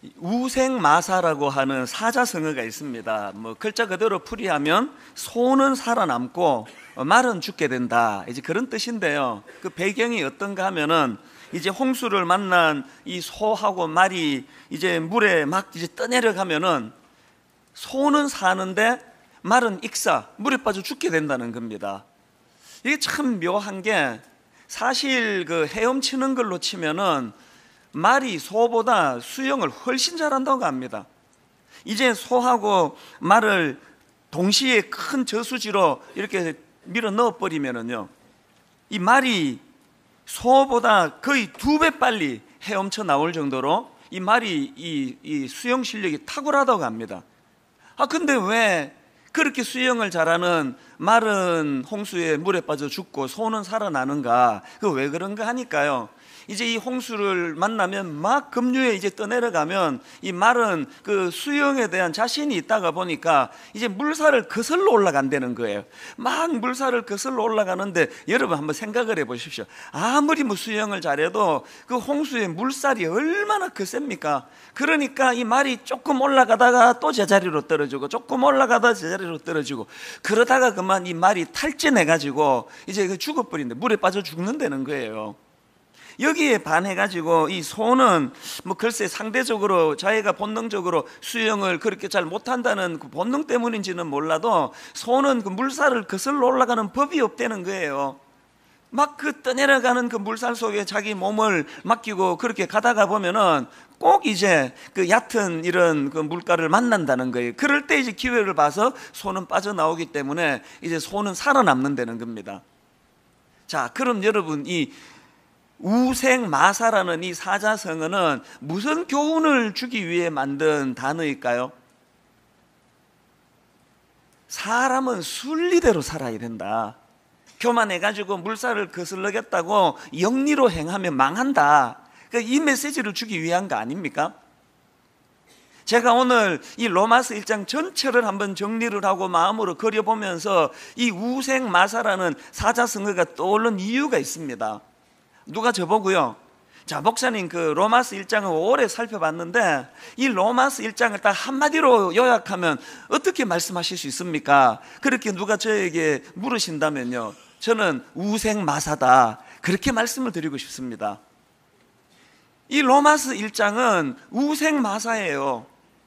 우생마사라고 하는 사자성어가 있습니다. 글자 그대로 풀이하면 소는 살아남고 말은 죽게 된다, 이제 그런 뜻인데요. 그 배경이 어떤가 하면은 이제 홍수를 만난 이 소하고 말이 이제 물에 막 이제 떠내려가면은 소는 사는데 말은 익사, 물에 빠져 죽게 된다는 겁니다. 이게 참 묘한 게, 사실 그 헤엄치는 걸로 치면은 말이 소보다 수영을 훨씬 잘한다고 합니다. 이제 소하고 말을 동시에 큰 저수지로 이렇게 밀어 넣어버리면은요, 이 말이 소보다 거의 2배 빨리 헤엄쳐 나올 정도로 이 말이 이 수영 실력이 탁월하다고 합니다. 근데 왜 그렇게 수영을 잘하는 말은 홍수에 물에 빠져 죽고 소는 살아나는가? 그 왜 그런가 하니까요, 이제 이 홍수를 만나면 막 급류에 이제 떠내려가면 이 말은 그 수영에 대한 자신이 있다가 보니까 이제 물살을 거슬러 올라간다는 거예요. 막 물살을 거슬러 올라가는데, 여러분 한번 생각을 해 보십시오. 아무리 수영을 잘해도 그 홍수의 물살이 얼마나 거셉니까? 그러니까 이 말이 조금 올라가다가 또 제자리로 떨어지고, 조금 올라가다가 제자리로 떨어지고, 그러다가 그만 이 말이 탈진해 가지고 이제 죽어버린다, 물에 빠져 죽는다는 거예요. 여기에 반해가지고 이 소는 글쎄 상대적으로 자기가 본능적으로 수영을 그렇게 잘 못한다는 그 본능 때문인지는 몰라도, 소는 그 물살을 거슬러 올라가는 법이 없다는 거예요. 막 그 떠내려가는 그 물살 속에 자기 몸을 맡기고 그렇게 가다가 보면은 꼭 이제 그 얕은 이런 그 물가를 만난다는 거예요. 그럴 때 이제 기회를 봐서 소는 빠져나오기 때문에 이제 소는 살아남는다는 겁니다. 자, 그럼 여러분, 이 우생마사라는 이 사자성어는 무슨 교훈을 주기 위해 만든 단어일까요? 사람은 순리대로 살아야 된다. 교만해가지고 물살을 거슬러겠다고 영리로 행하면 망한다. 이 메시지를 주기 위한 거 아닙니까? 제가 오늘 이 로마서 1장 전체를 한번 정리를 하고 마음으로 그려보면서 이 우생마사라는 사자성어가 떠오른 이유가 있습니다. 누가 저보고요, 자 목사님, 그 로마서 1장을 오래 살펴봤는데 이 로마서 1장을 딱 한마디로 요약하면 어떻게 말씀하실 수 있습니까? 그렇게 누가 저에게 물으신다면요, 저는 우생마사다, 그렇게 말씀을 드리고 싶습니다. 이 로마서 1장은 우생마사예요.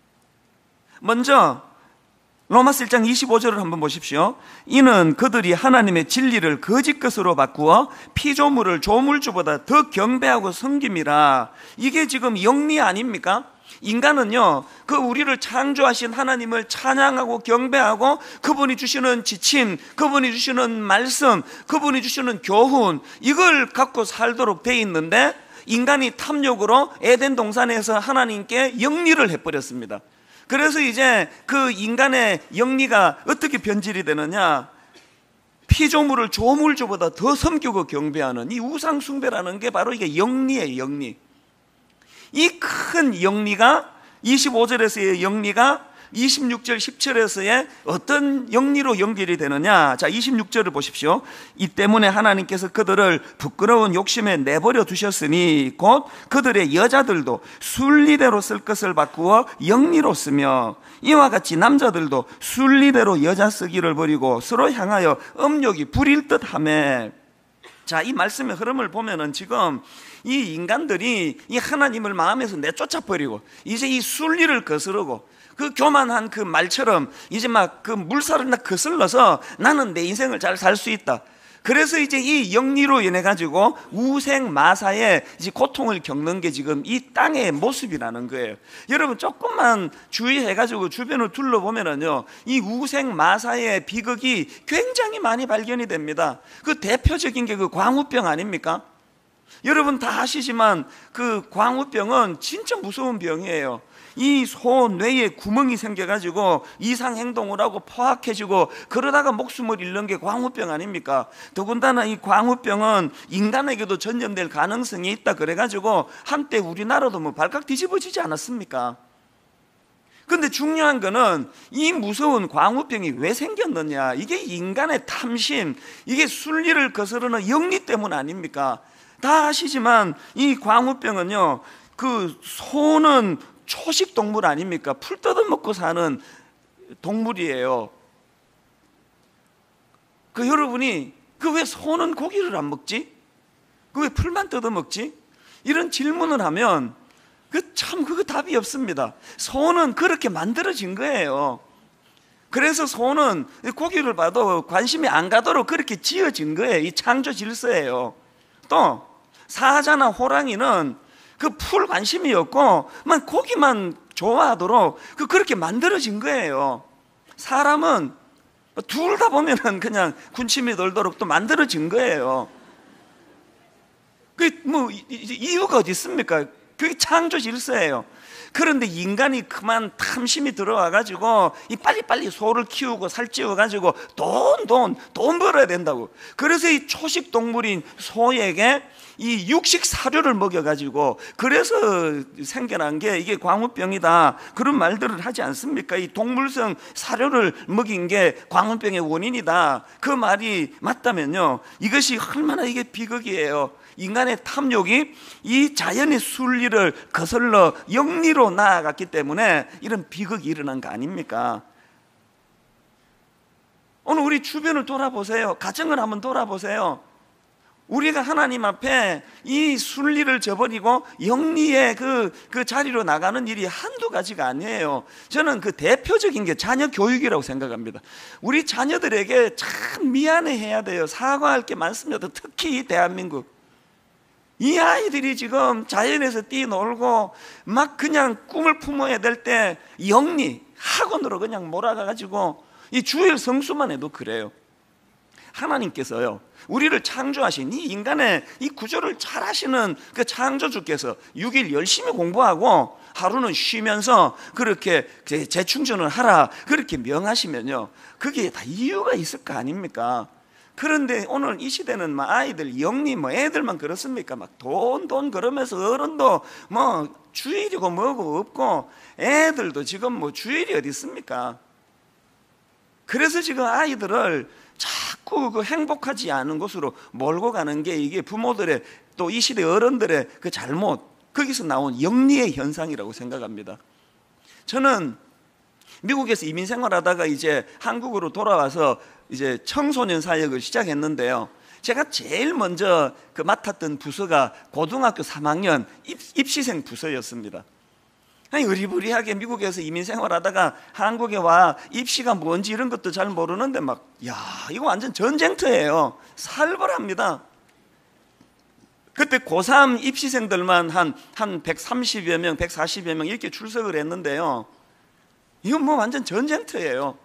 먼저 로마서 1장 25절을 한번 보십시오. 이는 그들이 하나님의 진리를 거짓 것으로 바꾸어 피조물을 조물주보다 더 경배하고 섬김이라. 이게 지금 영리 아닙니까? 인간은요, 그 우리를 창조하신 하나님을 찬양하고 경배하고 그분이 주시는 지침, 그분이 주시는 말씀, 그분이 주시는 교훈, 이걸 갖고 살도록 돼 있는데, 인간이 탐욕으로 에덴 동산에서 하나님께 영리를 해버렸습니다. 그래서 이제 그 인간의 영리가 어떻게 변질이 되느냐, 피조물을 조물주보다 더 섬기고 경배하는 이 우상숭배라는 게 바로 이게 영리예요. 영리. 이 큰 영리가 25절에서의 영리가 26절 10절에서의 어떤 영리로 연결이 되느냐. 자, 26절을 보십시오. 이 때문에 하나님께서 그들을 부끄러운 욕심에 내버려 두셨으니 곧 그들의 여자들도 순리대로 쓸 것을 바꾸어 영리로 쓰며, 이와 같이 남자들도 순리대로 여자 쓰기를 버리고 서로 향하여 음욕이 부릴 듯하며. 자, 이 말씀의 흐름을 보면은 지금 이 인간들이 이 하나님을 마음에서 내쫓아 버리고 이제 이 순리를 거스르고 그 교만한 그 말처럼 이제 막 그 물살을 거슬러서 나는 내 인생을 잘 살 수 있다. 그래서 이제 이 영리로 인해 가지고 우생마사의 이제 고통을 겪는 게 지금 이 땅의 모습이라는 거예요. 여러분 조금만 주의해 가지고 주변을 둘러보면은요, 이 우생마사의 비극이 굉장히 많이 발견이 됩니다. 그 대표적인 게 그 광우병 아닙니까? 여러분 다 아시지만 그 광우병은 진짜 무서운 병이에요. 이 소 뇌에 구멍이 생겨가지고 이상행동을 하고 포악해지고 그러다가 목숨을 잃는 게 광우병 아닙니까? 더군다나 이 광우병은 인간에게도 전염될 가능성이 있다 그래가지고 한때 우리나라도 발칵 뒤집어지지 않았습니까? 근데 중요한 거는 이 무서운 광우병이 왜 생겼느냐, 이게 인간의 탐심, 이게 순리를 거스르는 영리 때문 아닙니까? 다 아시지만 이 광우병은요, 그 소는 초식 동물 아닙니까? 풀 뜯어먹고 사는 동물이에요. 여러분이 왜 소는 고기를 안 먹지? 왜 풀만 뜯어먹지? 이런 질문을 하면 그거 답이 없습니다. 소는 그렇게 만들어진 거예요. 그래서 소는 고기를 봐도 관심이 안 가도록 그렇게 지어진 거예요. 이 창조 질서예요. 또 사자나 호랑이는 풀 관심이 없고 고기만 좋아하도록 그렇게 만들어진 거예요. 사람은 둘 다 보면은 그냥 군침이 돌도록 또 만들어진 거예요. 이유가 어디 있습니까? 그게 창조 질서예요. 그런데 인간이 그만 탐심이 들어와가지고 빨리빨리 소를 키우고 살찌워가지고 돈 벌어야 된다고. 그래서 이 초식 동물인 소에게 이 육식 사료를 먹여가지고 그래서 생겨난 게 이게 광우병이다, 그런 말들을 하지 않습니까? 이 동물성 사료를 먹인 게 광우병의 원인이다, 그 말이 맞다면요, 이것이 얼마나 이게 비극이에요. 인간의 탐욕이 이 자연의 순리를 거슬러 영리로 나아갔기 때문에 이런 비극이 일어난 거 아닙니까? 오늘 우리 주변을 돌아보세요. 가정을 한번 돌아보세요. 우리가 하나님 앞에 이 순리를 저버리고 영리의 그 자리로 나가는 일이 한두 가지가 아니에요. 저는 대표적인 게 자녀 교육이라고 생각합니다. 우리 자녀들에게 참 미안해해야 돼요. 사과할 게 많습니다. 특히 대한민국. 이 아이들이 지금 자연에서 뛰놀고 막 그냥 꿈을 품어야 될 때 영리, 학원으로 그냥 몰아가가지고 이 주일 성수만 해도 그래요. 하나님께서요, 우리를 창조하신 이 인간의 이 구조를 잘 아시는 그 창조주께서 6일 열심히 공부하고 하루는 쉬면서 그렇게 재충전을 하라 그렇게 명하시면요, 그게 다 이유가 있을 거 아닙니까? 그런데 오늘 이 시대는 아이들 영리 애들만 그렇습니까? 돈 그러면서 어른도 주일이고 뭐고 없고 애들도 지금 주일이 어디 있습니까? 그래서 지금 아이들을 자꾸 행복하지 않은 곳으로 몰고 가는 게 이게 부모들의 또 이 시대 어른들의 그 잘못, 거기서 나온 영리의 현상이라고 생각합니다. 저는 미국에서 이민 생활하다가 이제 한국으로 돌아와서 이제 청소년 사역을 시작했는데요, 제가 제일 먼저 맡았던 부서가 고등학교 3학년 입시생 부서였습니다. 의리부리하게 미국에서 이민 생활하다가 한국에 와 입시가 뭔지 이런 것도 잘 모르는데 이거 완전 전쟁터예요. 살벌합니다. 그때 고3 입시생들만 한 130여 명, 140여 명 이렇게 출석을 했는데요, 이건 완전 전쟁터예요.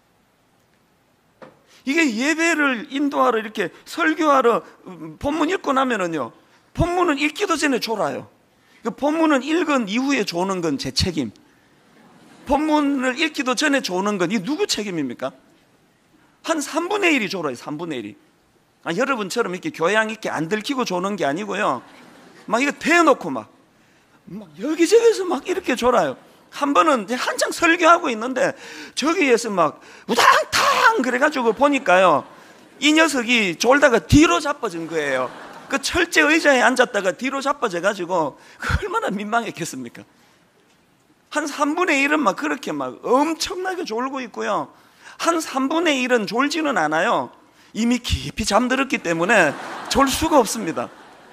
이게 예배를 인도하러 이렇게 설교하러 본문 읽고 나면은요, 본문은 읽기도 전에 졸아요. 본문은 읽은 이후에 조는 건 제 책임. 본문을 읽기도 전에 조는 건 이 누구 책임입니까? 한 3분의 1이 졸아요. 3분의 1이. 여러분처럼 이렇게 교양 있게 안 들키고 조는 게 아니고요, 이거 대놓고 막 여기저기서 이렇게 졸아요. 한 번은 한창 설교하고 있는데 저기에서 우당탕 그래가지고 보니까요, 이 녀석이 졸다가 뒤로 자빠진 거예요. 철제 의자에 앉았다가 뒤로 자빠져가지고 얼마나 민망했겠습니까? 한 3분의 1은 그렇게 엄청나게 졸고 있고요, 한 3분의 1은 졸지는 않아요. 이미 깊이 잠들었기 때문에 졸 수가 없습니다.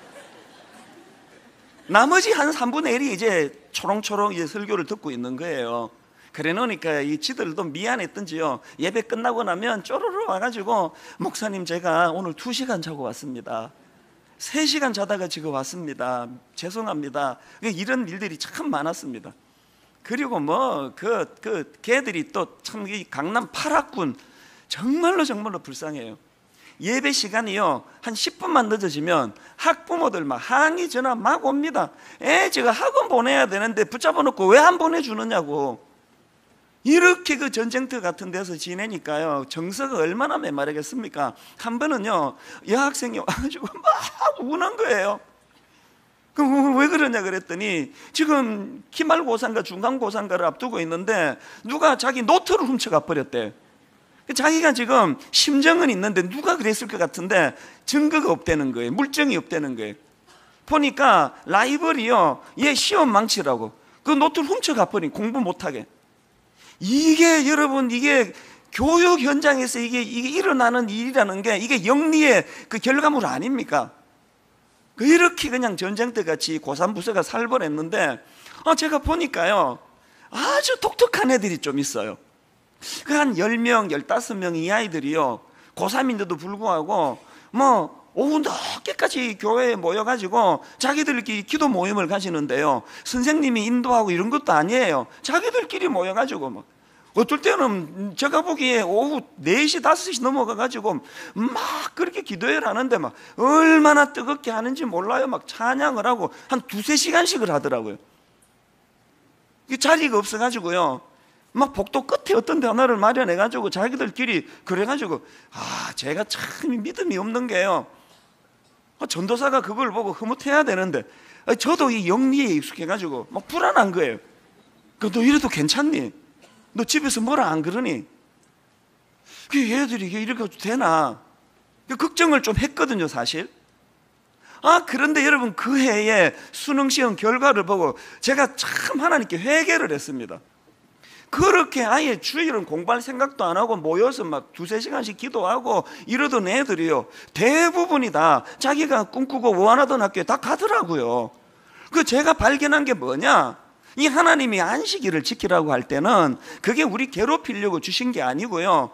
나머지 한 3분의 1이 이제 초롱초롱 이제 설교를 듣고 있는 거예요. 그래 놓으니까 이 지들도 미안했던지요, 예배 끝나고 나면 쪼르르 와가지고 목사님 제가 오늘 2시간 자고 왔습니다. 3시간 자다가 지금 왔습니다. 죄송합니다. 이런 일들이 참 많았습니다. 그리고 걔들이 또 참 이 강남 8학군 정말로 불쌍해요. 예배 시간이요, 한 10분만 늦어지면 학부모들 항의 전화 옵니다. 제가 학원 보내야 되는데 붙잡아 놓고 왜 안 보내주느냐고. 이렇게 전쟁터 같은 데서 지내니까요, 정서가 얼마나 메마르겠습니까? 한 번은요, 여학생이 와가지고 막 우는 거예요. 왜 그러냐 그랬더니 지금 기말고사인가 중간고사인가를 앞두고 있는데 누가 자기 노트를 훔쳐가 버렸대. 자기가 지금 심정은 있는데 누가 그랬을 것 같은데 증거가 없다는 거예요. 물증이 없다는 거예요. 보니까 라이벌이요, 얘 시험 망치라고 그 노트를 훔쳐가 버린, 공부 못하게. 이게 여러분, 이게 교육 현장에서 이게 일어나는 일이라는 게 이게 영리의 그 결과물 아닙니까? 이렇게 그냥 전쟁터 같이 고3 부서가 살벌했는데, 제가 보니까요, 아주 독특한 애들이 좀 있어요. 그 한 10명, 15명 이 아이들이요, 고3인데도 불구하고 오후 늦게까지 교회에 모여가지고 자기들끼리 기도 모임을 가지는데요, 선생님이 인도하고 이런 것도 아니에요. 자기들끼리 모여가지고 어떨 때는 제가 보기에 오후 4시, 5시 넘어가가지고 막 그렇게 기도회를 하는데 얼마나 뜨겁게 하는지 몰라요. 찬양을 하고 한 2-3시간씩을 하더라고요. 자리가 없어가지고요, 복도 끝에 어떤 데 하나를 마련해가지고 자기들끼리 그래가지고, 제가 참 믿음이 없는 게요, 전도사가 그걸 보고 흐뭇해야 되는데, 저도 이 영리에 익숙해가지고 불안한 거예요. 너 이래도 괜찮니? 너 집에서 뭐라 안 그러니? 얘들이 이렇게 해도 되나? 걱정을 좀 했거든요, 사실. 그런데 여러분, 그 해에 수능시험 결과를 보고 제가 참 하나님께 회개를 했습니다. 그렇게 아예 주일은 공부할 생각도 안 하고 모여서 2-3시간씩 기도하고 이러던 애들이요, 대부분이 다 자기가 꿈꾸고 원하던 학교에 다 가더라고요. 제가 발견한 게 뭐냐, 이 하나님이 안식일을 지키라고 할 때는 그게 우리 괴롭히려고 주신 게 아니고요,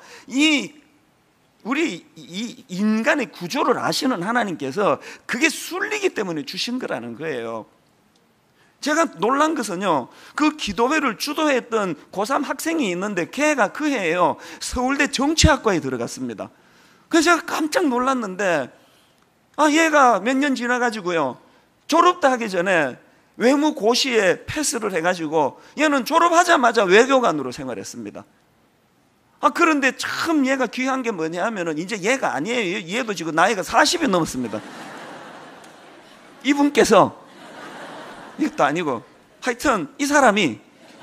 우리 이 인간의 구조를 아시는 하나님께서 그게 순리기 때문에 주신 거라는 거예요. 제가 놀란 것은요, 그 기도회를 주도했던 고3 학생이 있는데 걔가 그 해에요, 서울대 정치학과에 들어갔습니다. 그래서 제가 깜짝 놀랐는데, 얘가 몇 년 지나가지고요, 졸업도 하기 전에 외무고시에 패스를 해가지고 얘는 졸업하자마자 외교관으로 생활했습니다. 그런데 참 얘가 귀한 게 뭐냐 하면은, 이제 얘가 아니에요. 얘도 지금 나이가 40이 넘었습니다. 이분께서, 이것도 아니고, 하여튼 이 사람이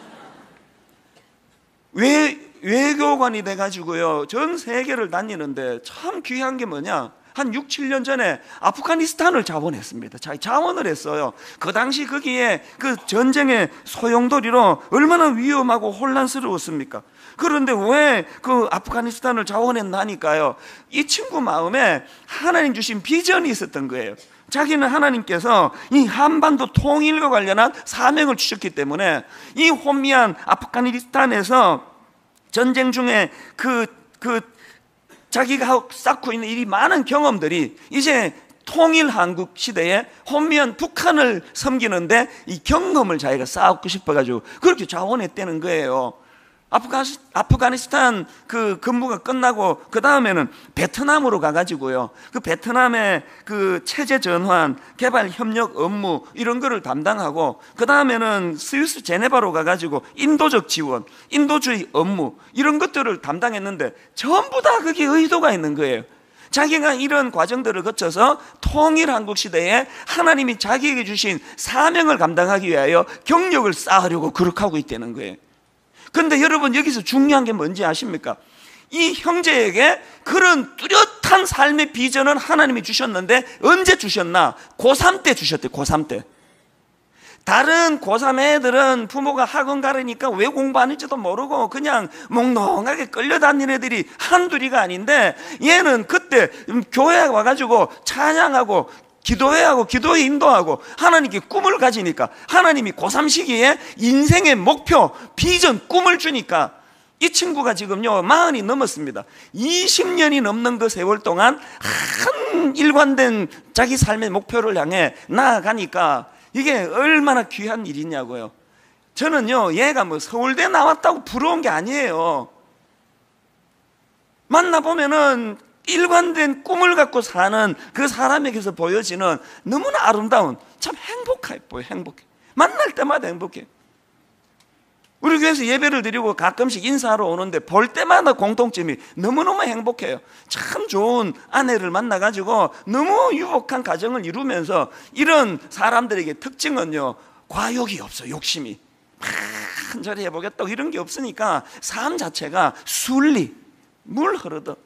외교관이 돼가지고요, 전 세계를 다니는데 참 귀한 게 뭐냐, 한 6-7년 전에 아프가니스탄을 자원했습니다. 자원을 했어요. 그 당시 거기에 그 전쟁의 소용돌이로 얼마나 위험하고 혼란스러웠습니까? 그런데 왜 그 아프가니스탄을 자원했나니까요, 이 친구 마음에 하나님 주신 비전이 있었던 거예요. 자기는 하나님께서 이 한반도 통일과 관련한 사명을 주셨기 때문에 이 혼미한 아프가니스탄에서 전쟁 중에 자기가 쌓고 있는 이 많은 경험들이 이제 통일 한국 시대에 혼미한 북한을 섬기는데 이 경험을 자기가 쌓고 싶어가지고 그렇게 자원했다는 거예요. 아프가니스탄 그 근무가 끝나고 그 다음에는 베트남으로 가가지고요, 그 베트남의 그 체제 전환, 개발 협력 업무 이런 거를 담당하고, 그 다음에는 스위스 제네바로 가가지고 인도적 지원, 인도주의 업무 이런 것들을 담당했는데 전부 다 거기에 의도가 있는 거예요. 자기가 이런 과정들을 거쳐서 통일 한국 시대에 하나님이 자기에게 주신 사명을 감당하기 위하여 경력을 쌓으려고 그렇게 하고 있다는 거예요. 그런데 여러분, 여기서 중요한 게 뭔지 아십니까? 이 형제에게 그런 뚜렷한 삶의 비전은 하나님이 주셨는데 언제 주셨나? 고3 때 주셨대요. 고3 때. 다른 고3 애들은 부모가 학원 가르니까 왜 공부하는지도 모르고 그냥 몽롱하게 끌려다니는 애들이 한둘이가 아닌데, 얘는 그때 교회에 와가지고 찬양하고 기도회하고 기도회 인도하고 하나님께 꿈을 가지니까, 하나님이 고3 시기에 인생의 목표, 비전, 꿈을 주니까 이 친구가 지금요 40이 넘었습니다. 20년이 넘는 그 세월 동안 한 일관된 자기 삶의 목표를 향해 나아가니까 이게 얼마나 귀한 일이냐고요. 저는요, 얘가 서울대 나왔다고 부러운 게 아니에요. 만나보면은 일관된 꿈을 갖고 사는 그 사람에게서 보여지는 너무나 아름다운, 참 행복해 보여. 행복해. 만날 때마다 행복해. 우리 교회에서 예배를 드리고 가끔씩 인사하러 오는데 볼 때마다 공통점이 너무너무 행복해요. 참 좋은 아내를 만나가지고 너무 유복한 가정을 이루면서, 이런 사람들에게 특징은요, 과욕이 없어. 욕심이 한 자리 해보겠다고 이런 게 없으니까 삶 자체가 순리, 물 흐르듯.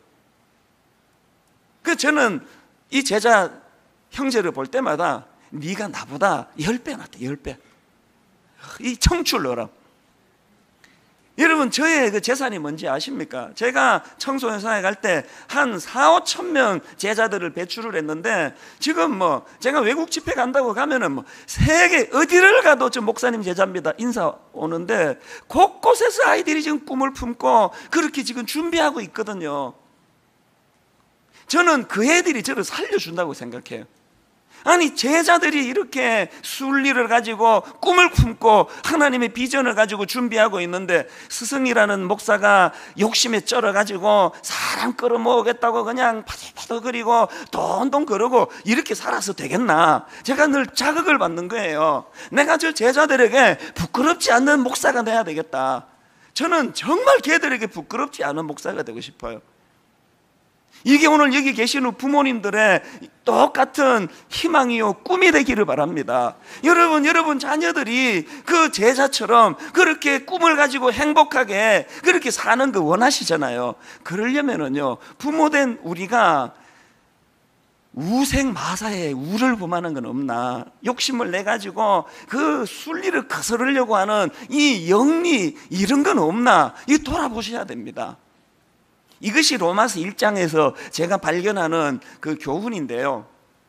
저는 이 제자 형제를 볼 때마다 네가 나보다 10배 낫다. 10배. 이 청출어람. 여러분, 저의 그 재산이 뭔지 아십니까? 제가 청소년사에 갈 때 한 4, 5천 명 제자들을 배출을 했는데, 지금 뭐 제가 외국 집회 간다고 가면은 뭐 세계 어디를 가도 저 목사님 제자입니다 인사 오는데, 곳곳에서 아이들이 지금 꿈을 품고 그렇게 지금 준비하고 있거든요. 저는 그 애들이 저를 살려준다고 생각해요. 아니, 제자들이 이렇게 순리를 가지고 꿈을 품고 하나님의 비전을 가지고 준비하고 있는데, 스승이라는 목사가 욕심에 쩔어가지고 사람 끌어모으겠다고 그냥 파도파도거리고 돈돈 거르고 이렇게 살아서 되겠나? 제가 늘 자극을 받는 거예요. 내가 저 제자들에게 부끄럽지 않는 목사가 돼야 되겠다. 저는 정말 걔들에게 부끄럽지 않은 목사가 되고 싶어요. 이게 오늘 여기 계시는 부모님들의 똑같은 희망이요 꿈이 되기를 바랍니다. 여러분 자녀들이 그 제자처럼 그렇게 꿈을 가지고 행복하게 그렇게 사는 거 원하시잖아요. 그러려면은요, 부모된 우리가 우생마사에 우를 범하는 건 없나, 욕심을 내가지고 그 순리를 거스르려고 하는 이 영리 이런 건 없나, 이거 돌아보셔야 됩니다. 이것이 로마서 1장에서 제가 발견하는 그 교훈인데요.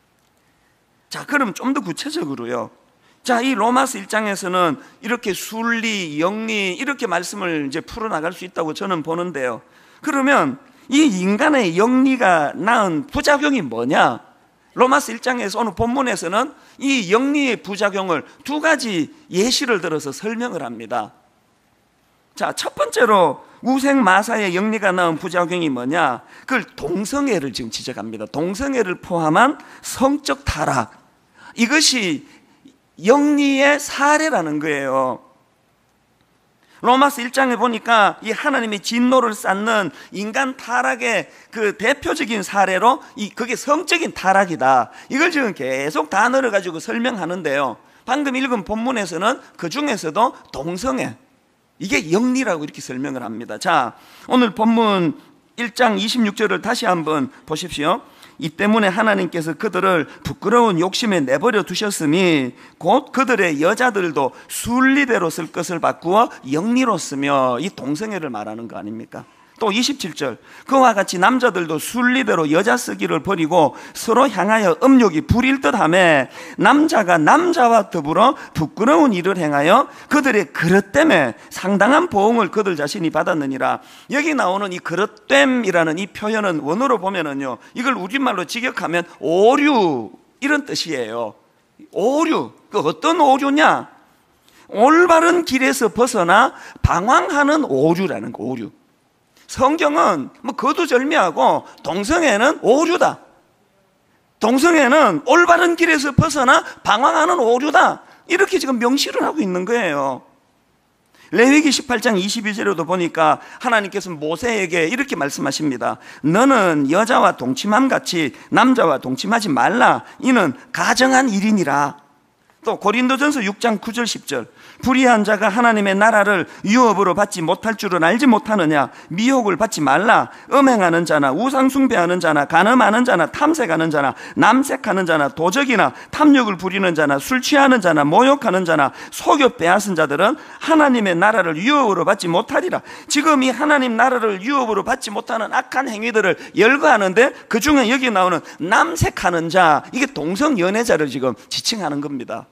자, 그럼 좀 더 구체적으로요. 자, 이 로마서 1장에서는 이렇게 순리, 영리 이렇게 말씀을 이제 풀어나갈 수 있다고 저는 보는데요. 그러면 이 인간의 영리가 낳은 부작용이 뭐냐? 로마서 1장에서 오늘 본문에서는 이 영리의 부작용을 두 가지 예시를 들어서 설명을 합니다. 자, 첫 번째로 우생마사의 영리가 낳은 부작용이 뭐냐? 그걸 동성애를 지금 지적합니다. 동성애를 포함한 성적 타락, 이것이 영리의 사례라는 거예요. 로마서 1장에 보니까 이 하나님의 진노를 쌓는 인간 타락의 그 대표적인 사례로 그게 성적인 타락이다, 이걸 지금 계속 단어를 가지고 설명하는데요. 방금 읽은 본문에서는 그 중에서도 동성애, 이게 영리라고 이렇게 설명을 합니다. 자, 오늘 본문 1장 26절을 다시 한번 보십시오. 이 때문에 하나님께서 그들을 부끄러운 욕심에 내버려 두셨으니 곧 그들의 여자들도 순리대로 쓸 것을 바꾸어 영리로 쓰며, 이 동성애를 말하는 거 아닙니까? 또 27절, 그와 같이 남자들도 순리대로 여자 쓰기를 버리고 서로 향하여 음욕이 부릴 듯하며 남자가 남자와 더불어 부끄러운 일을 행하여 그들의 그릇됨에 상당한 보응을 그들 자신이 받았느니라. 여기 나오는 이 그릇됨이라는 이 표현은 원어로 보면은요, 이걸 우리말로 직역하면 오류, 이런 뜻이에요. 오류, 그 어떤 오류냐? 올바른 길에서 벗어나 방황하는 오류라는 거, 오류. 성경은 뭐 거두절미하고 동성애는 오류다, 동성애는 올바른 길에서 벗어나 방황하는 오류다, 이렇게 지금 명시를 하고 있는 거예요. 레위기 18장 22절에도 보니까 하나님께서 모세에게 이렇게 말씀하십니다. 너는 여자와 동침함같이 남자와 동침하지 말라, 이는 가정한 일이니라. 또 고린도전서 6장 9절 10절, 불의한 자가 하나님의 나라를 유업으로 받지 못할 줄은 알지 못하느냐? 미혹을 받지 말라. 음행하는 자나 우상 숭배하는 자나 간음하는 자나 탐색하는 자나 남색하는 자나 도적이나 탐욕을 부리는 자나 술 취하는 자나 모욕하는 자나 속여 빼앗은 자들은 하나님의 나라를 유업으로 받지 못하리라. 지금 이 하나님 나라를 유업으로 받지 못하는 악한 행위들을 열거하는데, 그 중에 여기 나오는 남색하는 자, 이게 동성연애자를 지금 지칭하는 겁니다.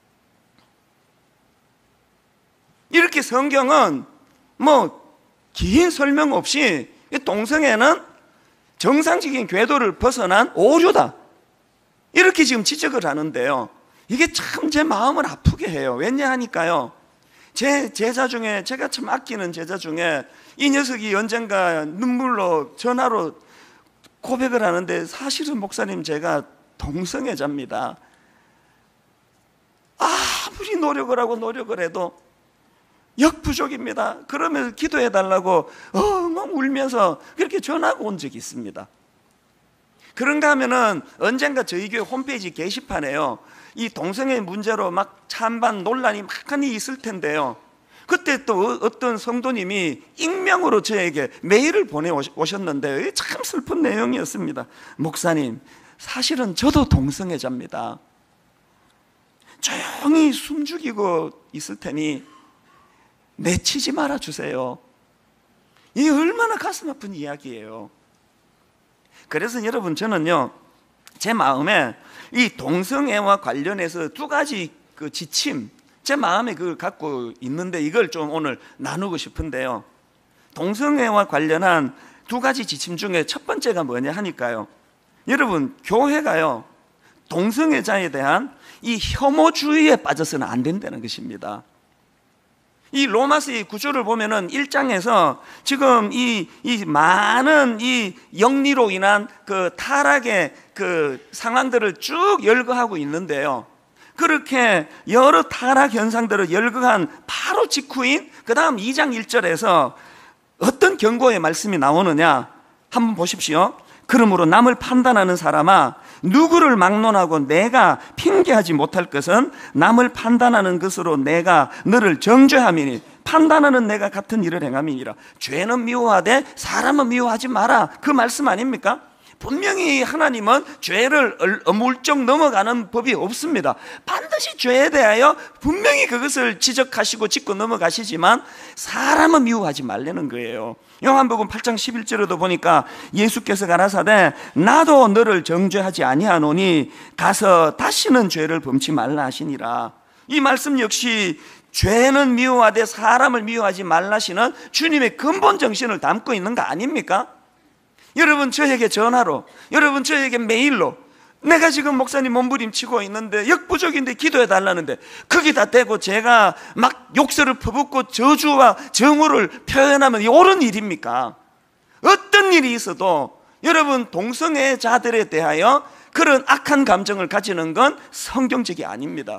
이렇게 성경은 뭐 긴 설명 없이 동성애는 정상적인 궤도를 벗어난 오류다, 이렇게 지금 지적을 하는데요. 이게 참 제 마음을 아프게 해요. 왜냐 하니까요, 제 제자 중에, 제가 참 아끼는 제자 중에 이 녀석이 언젠가 눈물로 전화로 고백을 하는데, 사실은 목사님 제가 동성애자입니다. 아무리 노력을 하고 노력을 해도 역부족입니다. 그러면서 기도해 달라고 엉엉 울면서 그렇게 전화가 온 적이 있습니다. 그런가 하면은 언젠가 저희 교회 홈페이지 게시판에요, 이 동성애 문제로 막 찬반 논란이 많이 있을 텐데요, 그때 또 어떤 성도님이 익명으로 저에게 메일을 보내오셨는데 참 슬픈 내용이었습니다. 목사님, 사실은 저도 동성애자입니다. 조용히 숨죽이고 있을 테니 내치지 말아 주세요. 이 얼마나 가슴 아픈 이야기예요. 그래서 여러분, 저는요, 제 마음에 이 동성애와 관련해서 두 가지 그 지침, 제 마음에 그걸 갖고 있는데 이걸 좀 오늘 나누고 싶은데요. 동성애와 관련한 두 가지 지침 중에 첫 번째가 뭐냐 하니까요, 여러분, 교회가요 동성애자에 대한 이 혐오주의에 빠져서는 안 된다는 것입니다. 이 로마서의 구조를 보면은 1장에서 지금 이 많은 이 영리로 인한 그 타락의 그 상황들을 쭉 열거하고 있는데요, 그렇게 여러 타락 현상들을 열거한 바로 직후인 그 다음 2장 1절에서 어떤 경고의 말씀이 나오느냐 한번 보십시오. 그러므로 남을 판단하는 사람아, 누구를 막론하고 내가 핑계하지 못할 것은 남을 판단하는 것으로 내가 너를 정죄함이니 판단하는 내가 같은 일을 행함이니라. 죄는 미워하되 사람은 미워하지 마라, 그 말씀 아닙니까? 분명히 하나님은 죄를 어물쩍 넘어가는 법이 없습니다. 반드시 죄에 대하여 분명히 그것을 지적하시고 짚고 넘어가시지만 사람은 미워하지 말라는 거예요. 요한복음 8장 11절에도 보니까 예수께서 가라사대 나도 너를 정죄하지 아니하노니 가서 다시는 죄를 범치 말라 하시니라. 이 말씀 역시 죄는 미워하되 사람을 미워하지 말라시는 주님의 근본 정신을 담고 있는 거 아닙니까? 여러분, 저에게 전화로, 여러분 저에게 메일로, 내가 지금 목사님 몸부림치고 있는데 역부족인데 기도해 달라는데 거기다 대고 제가 막 욕설을 퍼붓고 저주와 정오를 표현하면 이 옳은 일입니까? 어떤 일이 있어도 여러분, 동성애자들에 대하여 그런 악한 감정을 가지는 건 성경적이 아닙니다.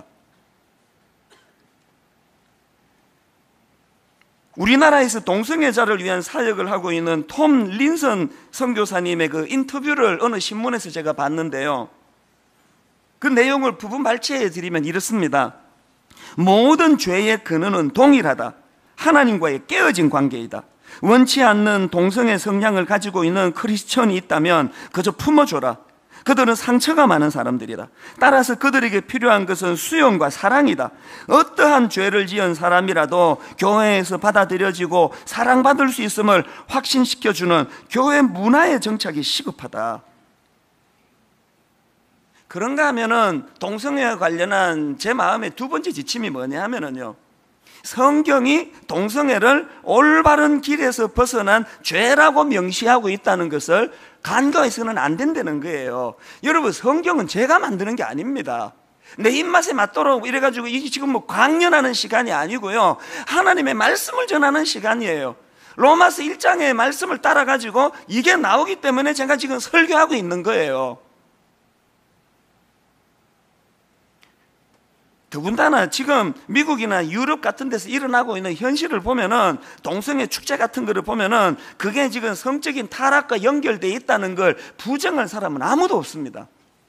우리나라에서 동성애자를 위한 사역을 하고 있는 톰 린슨 선교사님의 그 인터뷰를 어느 신문에서 제가 봤는데요, 그 내용을 부분 발췌해 드리면 이렇습니다. 모든 죄의 근원은 동일하다. 하나님과의 깨어진 관계이다. 원치 않는 동성애 성향을 가지고 있는 크리스천이 있다면 그저 품어줘라. 그들은 상처가 많은 사람들이다. 따라서 그들에게 필요한 것은 수용과 사랑이다. 어떠한 죄를 지은 사람이라도 교회에서 받아들여지고 사랑받을 수 있음을 확신시켜주는 교회 문화의 정착이 시급하다. 그런가 하면은 동성애와 관련한 제 마음의 두 번째 지침이 뭐냐 하면은요, 성경이 동성애를 올바른 길에서 벗어난 죄라고 명시하고 있다는 것을 간과해서는 안 된다는 거예요. 여러분, 성경은 제가 만드는 게 아닙니다. 내 입맛에 맞도록 이래가지고 이게 지금 뭐 강연하는 시간이 아니고요, 하나님의 말씀을 전하는 시간이에요. 로마서 1장의 말씀을 따라가지고 이게 나오기 때문에 제가 지금 설교하고 있는 거예요. 더군다나 지금 미국이나 유럽 같은 데서 일어나고 있는 현실을 보면은, 동성애 축제 같은 거를 보면은 그게 지금 성적인 타락과 연결되어 있다는 걸 부정할 사람은 아무도 없습니다.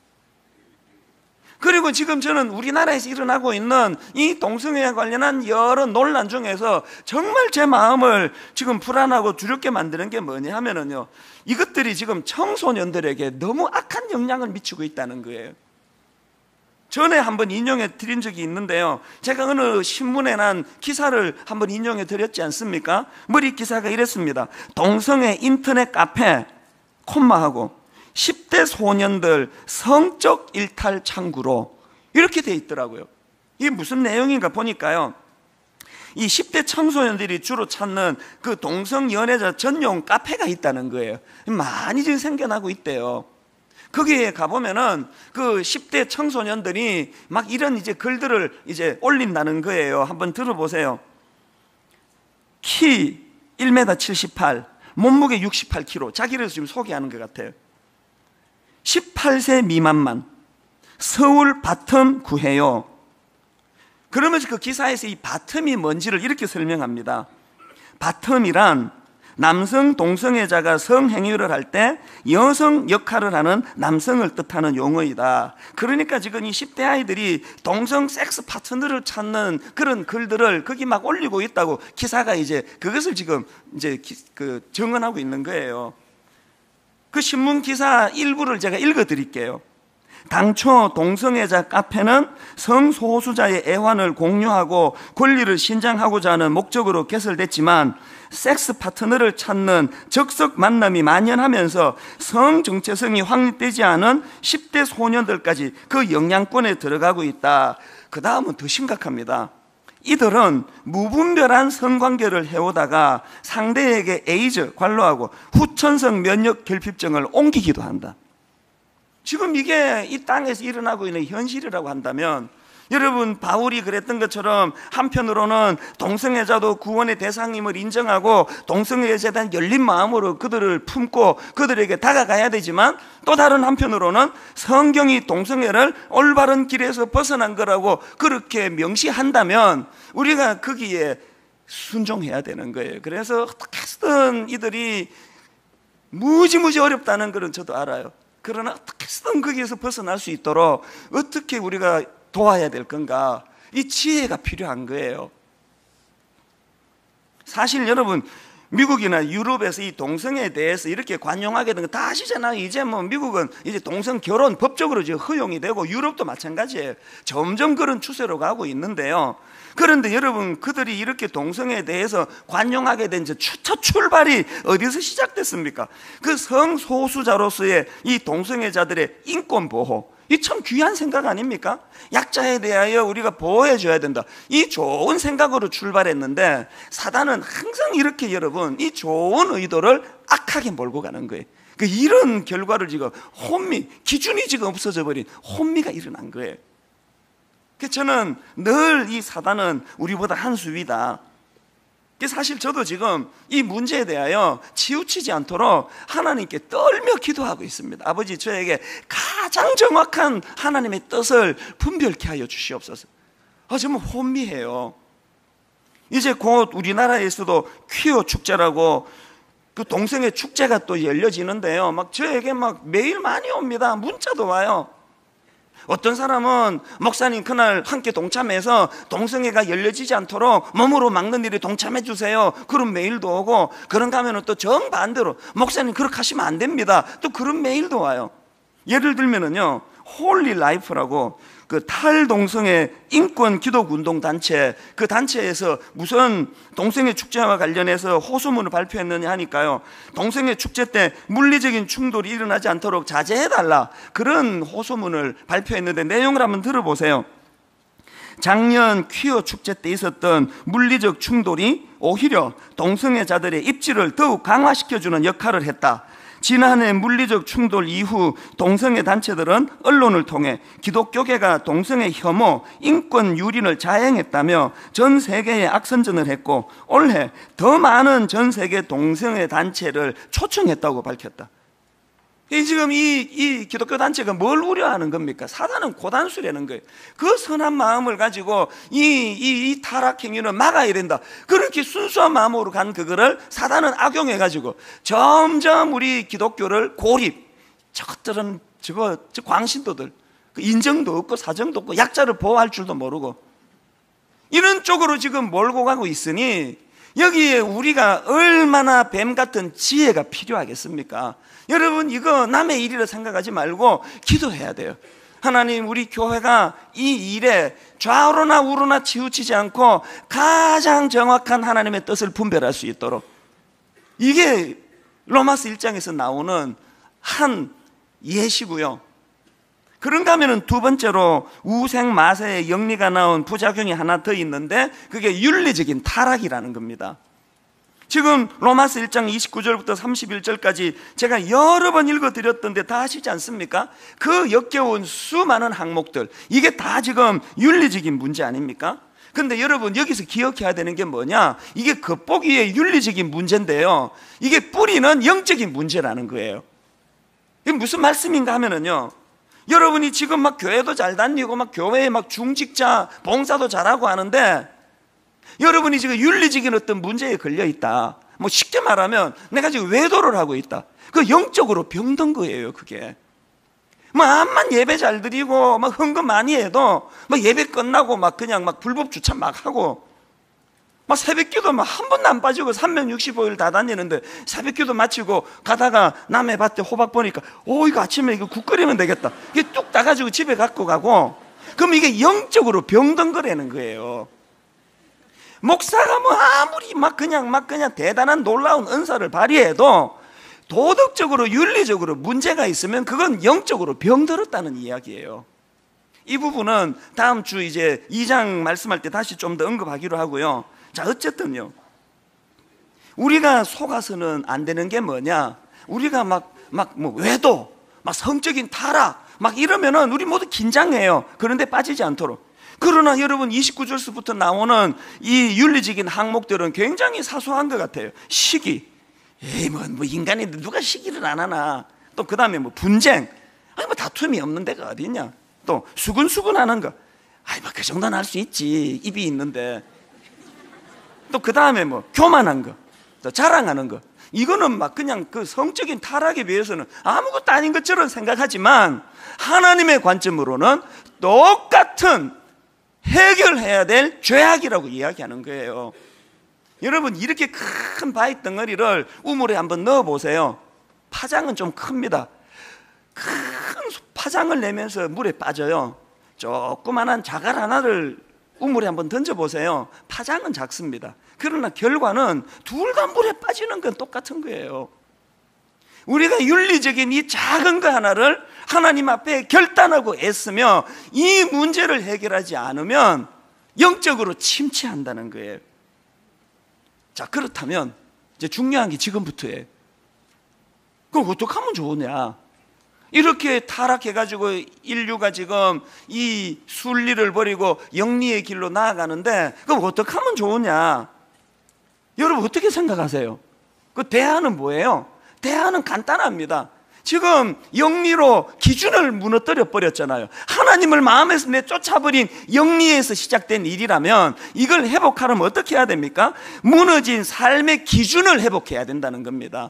그리고 지금 저는 우리나라에서 일어나고 있는 이 동성애에 관련한 여러 논란 중에서 정말 제 마음을 지금 불안하고 두렵게 만드는 게 뭐냐 하면은요, 이것들이 지금 청소년들에게 너무 악한 영향을 미치고 있다는 거예요. 전에 한번 인용해 드린 적이 있는데요, 제가 어느 신문에 난 기사를 한번 인용해 드렸지 않습니까? 머리 기사가 이랬습니다. 동성애 인터넷 카페 콤마하고 10대 소년들 성적 일탈 창구로, 이렇게 돼 있더라고요. 이게 무슨 내용인가 보니까요, 이 10대 청소년들이 주로 찾는 그 동성 연애자 전용 카페가 있다는 거예요. 많이 지금 생겨나고 있대요. 거기에 가보면은 그 10대 청소년들이 막 이런 이제 글들을 이제 올린다는 거예요. 한번 들어보세요. 키 1m 78, 몸무게 68kg. 자기를 지금 소개하는 것 같아요. 18세 미만만, 서울 바텀 구해요. 그러면서 그 기사에서 이 바텀이 뭔지를 이렇게 설명합니다. 바텀이란 남성 동성애자가 성행위를 할 때 여성 역할을 하는 남성을 뜻하는 용어이다. 그러니까 지금 이 10대 아이들이 동성 섹스 파트너를 찾는 그런 글들을 거기 막 올리고 있다고 기사가 이제 그것을 지금 이제 그 증언하고 있는 거예요. 그 신문 기사 일부를 제가 읽어 드릴게요. 당초 동성애자 카페는 성소수자의 애환을 공유하고 권리를 신장하고자 하는 목적으로 개설됐지만 섹스 파트너를 찾는 적석 만남이 만연하면서 성 정체성이 확립되지 않은 10대 소년들까지 그 영향권에 들어가고 있다. 그 다음은 더 심각합니다. 이들은 무분별한 성관계를 해오다가 상대에게 에이즈, 관로하고 후천성 면역 결핍증을 옮기기도 한다. 지금 이게 이 땅에서 일어나고 있는 현실이라고 한다면, 여러분 바울이 그랬던 것처럼 한편으로는 동성애자도 구원의 대상임을 인정하고 동성애자에 대한 열린 마음으로 그들을 품고 그들에게 다가가야 되지만, 또 다른 한편으로는 성경이 동성애를 올바른 길에서 벗어난 거라고 그렇게 명시한다면 우리가 거기에 순종해야 되는 거예요. 그래서 어떻게 해서든 이들이 무지무지 어렵다는 것은 저도 알아요. 그러나 어떻게 해서든 거기에서 벗어날 수 있도록 어떻게 우리가 도와야 될 건가, 이 지혜가 필요한 거예요. 사실 여러분, 미국이나 유럽에서 이 동성애에 대해서 이렇게 관용하게 된 거 다 아시잖아요. 이제 뭐 미국은 이제 동성 결혼 법적으로 이제 허용이 되고, 유럽도 마찬가지예요. 점점 그런 추세로 가고 있는데요. 그런데 여러분, 그들이 이렇게 동성애에 대해서 관용하게 된 첫 출발이 어디서 시작됐습니까? 그 성소수자로서의 이 동성애자들의 인권 보호, 이 참 귀한 생각 아닙니까? 약자에 대하여 우리가 보호해 줘야 된다, 이 좋은 생각으로 출발했는데 사단은 항상 이렇게 여러분 이 좋은 의도를 악하게 몰고 가는 거예요. 이런 결과를 지금 기준이 지금 없어져 버린 혼미가 일어난 거예요. 저는 늘 이 사단은 우리보다 한 수 위다. 사실 저도 지금 이 문제에 대하여 치우치지 않도록 하나님께 떨며 기도하고 있습니다. 아버지, 저에게 가장 정확한 하나님의 뜻을 분별케 하여 주시옵소서. 정말 혼미해요. 이제 곧 우리나라에서도 퀴어 축제라고 그 동성애 축제가 또 열려지는데요. 저에게 매일 많이 옵니다. 문자도 와요. 어떤 사람은 목사님 그날 함께 동참해서 동성애가 열려지지 않도록 몸으로 막는 일에 동참해 주세요, 그런 메일도 오고, 그런가 하면 또 정반대로 목사님 그렇게 하시면 안 됩니다, 또 그런 메일도 와요. 예를 들면은요, 홀리 라이프라고 그 탈동성애 인권 기독 운동 단체, 그 단체에서 무슨 동성애 축제와 관련해서 호소문을 발표했느냐 하니까요, 동성애 축제 때 물리적인 충돌이 일어나지 않도록 자제해달라, 그런 호소문을 발표했는데 내용을 한번 들어보세요. 작년 퀴어 축제 때 있었던 물리적 충돌이 오히려 동성애자들의 입지를 더욱 강화시켜주는 역할을 했다. 지난해 물리적 충돌 이후 동성애 단체들은 언론을 통해 기독교계가 동성애 혐오, 인권 유린을 자행했다며 전 세계에 악선전을 했고, 올해 더 많은 전 세계 동성애 단체를 초청했다고 밝혔다. 지금 이 기독교 단체가 뭘 우려하는 겁니까? 사단은 고단수라는 거예요. 그 선한 마음을 가지고 이 타락 행위는 막아야 된다, 그렇게 순수한 마음으로 간 그거를 사단은 악용해가지고 점점 우리 기독교를 고립, 저것들은 저 광신도들, 인정도 없고 사정도 없고 약자를 보호할 줄도 모르고 이런 쪽으로 지금 몰고 가고 있으니, 여기에 우리가 얼마나 뱀 같은 지혜가 필요하겠습니까? 여러분, 이거 남의 일이라 생각하지 말고 기도해야 돼요. 하나님, 우리 교회가 이 일에 좌우로나 우로나 치우치지 않고 가장 정확한 하나님의 뜻을 분별할 수 있도록, 이게 로마서 1장에서 나오는 한 예시고요. 그런가 하면 두 번째로 우생마세의 영리가 나온 부작용이 하나 더 있는데, 그게 윤리적인 타락이라는 겁니다. 지금 로마서 1장 29절부터 31절까지 제가 여러 번 읽어드렸던데 다 아시지 않습니까? 그 역겨운 수많은 항목들, 이게 다 지금 윤리적인 문제 아닙니까? 근데 여러분, 여기서 기억해야 되는 게 뭐냐, 이게 겉보기에 윤리적인 문제인데요, 이게 뿌리는 영적인 문제라는 거예요. 이게 무슨 말씀인가 하면은요, 여러분이 지금 교회도 잘 다니고 교회에 중직자 봉사도 잘하고 하는데, 여러분이 지금 윤리적인 어떤 문제에 걸려 있다, 쉽게 말하면 내가 지금 외도를 하고 있다, 그 영적으로 병든 거예요. 그게 암만 예배 잘 드리고 헌금 많이 해도 예배 끝나고 그냥 불법 주차 하고, 막 새벽기도 막 한 번도 안 빠지고 365일 다 다니는데 새벽기도 마치고 가다가 남의 밭에 호박 보니까 이거 아침에 이거 국 끓이면 되겠다. 이게 뚝 따가지고 집에 갖고 가고, 그럼 이게 영적으로 병든 거라는 거예요. 목사가 뭐 아무리 막 그냥 대단한 놀라운 은사를 발휘해도 도덕적으로 윤리적으로 문제가 있으면 그건 영적으로 병들었다는 이야기예요. 이 부분은 다음 주 이제 2장 말씀할 때 다시 좀 더 언급하기로 하고요. 자, 어쨌든요, 우리가 속아서는 안 되는 게 뭐냐, 우리가 뭐 외도, 막 성적인 타락 막 이러면은 우리 모두 긴장해요. 그런데 빠지지 않도록. 그러나 여러분, 29절부터 나오는 이 윤리적인 항목들은 굉장히 사소한 것 같아요. 시기, 뭐 인간이 누가 시기를 안 하나. 또 그 다음에 뭐 분쟁, 뭐 다툼이 없는 데가 어디 있냐. 또 수근수근하는 거, 뭐 그 정도는 할 수 있지, 입이 있는데. 또 그 다음에 뭐 교만한 거, 또 자랑하는 거, 이거는 막 그냥 그 성적인 타락에 비해서는 아무것도 아닌 것처럼 생각하지만 하나님의 관점으로는 똑같은 해결해야 될 죄악이라고 이야기하는 거예요. 여러분, 이렇게 큰 바위 덩어리를 우물에 한번 넣어 보세요. 파장은 좀 큽니다. 큰 파장을 내면서 물에 빠져요. 조그만한 자갈 하나를 우물에 한번 던져보세요. 파장은 작습니다. 그러나 결과는 둘 다 물에 빠지는 건 똑같은 거예요. 우리가 윤리적인 이 작은 거 하나를 하나님 앞에 결단하고 애쓰며 이 문제를 해결하지 않으면 영적으로 침체한다는 거예요. 자, 그렇다면 이제 중요한 게 지금부터예요. 그럼 어떻게 하면 좋으냐? 이렇게 타락해가지고 인류가 지금 이 순리를 버리고 영리의 길로 나아가는데, 그럼 어떻게 하면 좋으냐? 여러분, 어떻게 생각하세요? 그 대안은 뭐예요? 대안은 간단합니다. 지금 영리로 기준을 무너뜨려 버렸잖아요. 하나님을 마음에서 내쫓아버린 영리에서 시작된 일이라면 이걸 회복하려면 어떻게 해야 됩니까? 무너진 삶의 기준을 회복해야 된다는 겁니다.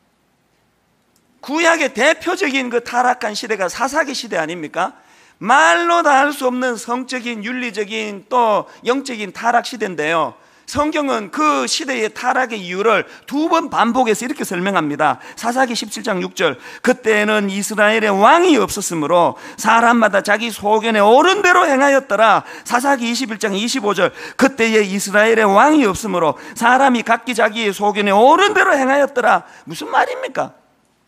구약의 대표적인 그 타락한 시대가 사사기 시대 아닙니까? 말로 다 할 수 없는 성적인, 윤리적인, 또 영적인 타락 시대인데요, 성경은 그 시대의 타락의 이유를 두 번 반복해서 이렇게 설명합니다. 사사기 17장 6절, 그때는 이스라엘의 왕이 없었으므로 사람마다 자기 소견에 옳은 대로 행하였더라. 사사기 21장 25절, 그때에 이스라엘의 왕이 없으므로 사람이 각기 자기의 소견에 옳은 대로 행하였더라. 무슨 말입니까?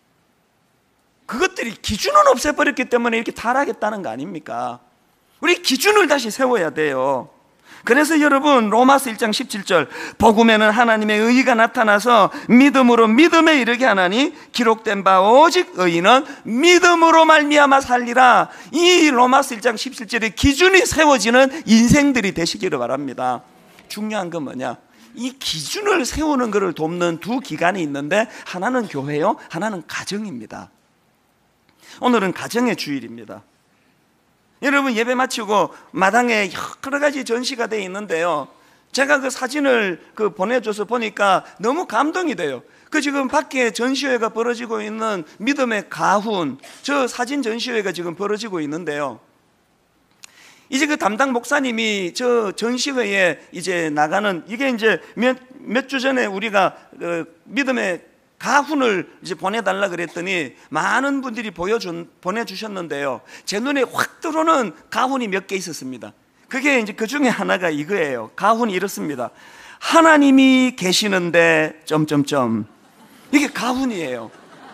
그것들이 기준은 없애버렸기 때문에 이렇게 타락했다는 거 아닙니까? 우리 기준을 다시 세워야 돼요. 그래서 여러분, 로마서 1장 17절, 복음에는 하나님의 의의가 나타나서 믿음으로 믿음에 이르게 하나니 기록된 바 오직 의인은 믿음으로 말미암아 살리라. 이 로마서 1장 17절의 기준이 세워지는 인생들이 되시기를 바랍니다. 중요한 건 뭐냐? 이 기준을 세우는 것을 돕는 두 기관이 있는데, 하나는 교회요, 하나는 가정입니다. 오늘은 가정의 주일입니다. 여러분, 예배 마치고 마당에 여러 가지 전시가 되어 있는데요, 제가 그 사진을 보내줘서 보니까 너무 감동이 돼요. 그 지금 밖에 전시회가 벌어지고 있는 믿음의 가훈, 저 사진 전시회가 지금 벌어지고 있는데요, 이제 그 담당 목사님이 저 전시회에 이제 나가는, 이게 이제 몇 주 전에 우리가 믿음의 가훈을 이제 보내달라 그랬더니 많은 분들이 보내주셨는데요, 제 눈에 확 들어오는 가훈이 몇 개 있었습니다. 그게 이제 그 중에 하나가 이거예요. 가훈이 이렇습니다. 하나님이 계시는데 점점점. 이게 가훈이에요.